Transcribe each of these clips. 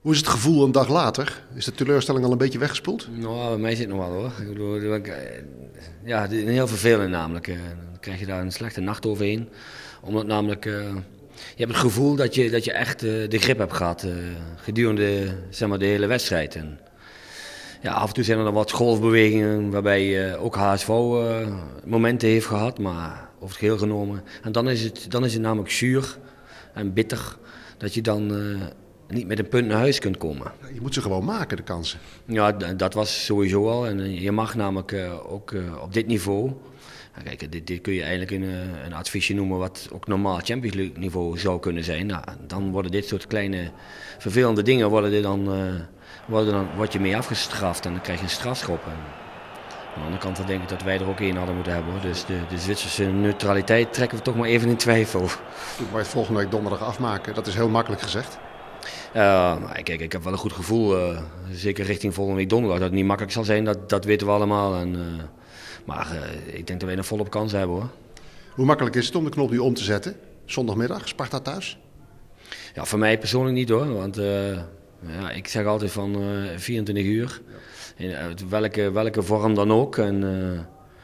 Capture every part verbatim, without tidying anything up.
Hoe is het gevoel een dag later? Is de teleurstelling al een beetje weggespoeld? Nou, bij mij zit het nog wel hoor. Ik bedoel, ik, ja, het is heel vervelend namelijk. Dan krijg je daar een slechte nacht overheen. Omdat namelijk, uh, je hebt het gevoel dat je, dat je echt uh, de grip hebt gehad uh, gedurende zeg maar, de hele wedstrijd. En, ja, af en toe zijn er dan wat golfbewegingen waarbij uh, ook H S V uh, momenten heeft gehad, maar over het geheel genomen. En dan is het, dan is het namelijk zuur en bitter dat je dan uh, niet met een punt naar huis kunt komen. Je moet ze gewoon maken, de kansen. Ja, d- dat was sowieso al. En uh, je mag namelijk uh, ook uh, op dit niveau. Nou, kijk, dit, dit kun je eigenlijk een, uh, een adviesje noemen wat ook normaal Champions League niveau zou kunnen zijn. Nou, dan worden dit soort kleine vervelende dingen worden er dan. Uh, Worden dan word je mee afgestraft en dan krijg je een strafschop. En aan de andere kant denk ik dat wij er ook één hadden moeten hebben. Hoor. Dus de, de Zwitserse neutraliteit trekken we toch maar even in twijfel. Toen wij het volgende week donderdag afmaken, dat is heel makkelijk gezegd. Uh, maar kijk, ik heb wel een goed gevoel, uh, zeker richting volgende week donderdag. Dat het niet makkelijk zal zijn, dat, dat weten we allemaal. En, uh, maar uh, ik denk dat wij een volop kans hebben hoor. Hoe makkelijk is het om de knop nu om te zetten? Zondagmiddag, Sparta thuis? Ja, voor mij persoonlijk niet hoor, want... Uh, Ja, ik zeg altijd van uh, vierentwintig uur, in welke, welke vorm dan ook. En, uh,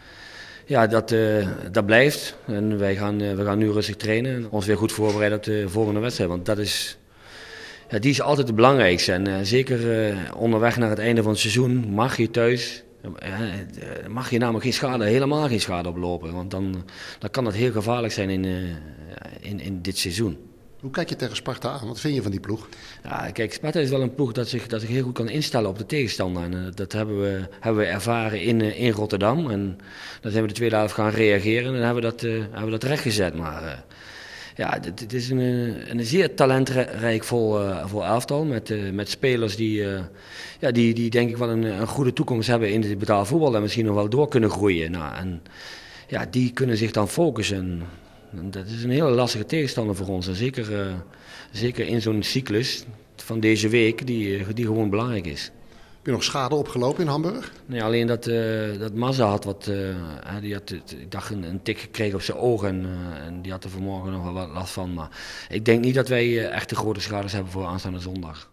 ja, dat, uh, dat blijft. En wij gaan, uh, we gaan nu rustig trainen en ons weer goed voorbereiden op de volgende wedstrijd. Want dat is, ja, die is altijd het belangrijkste. En uh, zeker uh, onderweg naar het einde van het seizoen mag je thuis, uh, mag je namelijk geen schade, helemaal geen schade oplopen. Want dan, dan kan dat heel gevaarlijk zijn in, uh, in, in dit seizoen. Hoe kijk je tegen Sparta aan? Wat vind je van die ploeg? Ja, kijk, Sparta is wel een ploeg dat zich, dat zich heel goed kan instellen op de tegenstander. En, uh, dat hebben we, hebben we ervaren in, uh, in Rotterdam. En dan zijn we de tweede helft gaan reageren en hebben we dat, uh, hebben we dat rechtgezet. Maar uh, ja, het is een, een zeer talentrijk vol, uh, vol elftal met, uh, met spelers die, uh, ja, die, die denk ik wel een, een goede toekomst hebben in het betaald voetbal en misschien nog wel door kunnen groeien. Nou, en ja, die kunnen zich dan focussen. En dat is een hele lastige tegenstander voor ons. En zeker, uh, zeker in zo'n cyclus van deze week die, die gewoon belangrijk is. Heb je nog schade opgelopen in Hamburg? Nee, alleen dat, uh, dat Mazza had wat, uh, die had, ik dacht een, een tik gekregen op zijn ogen en, uh, en die had er vanmorgen nog wel wat last van. Maar ik denk niet dat wij uh, echt de grote schades hebben voor aanstaande zondag.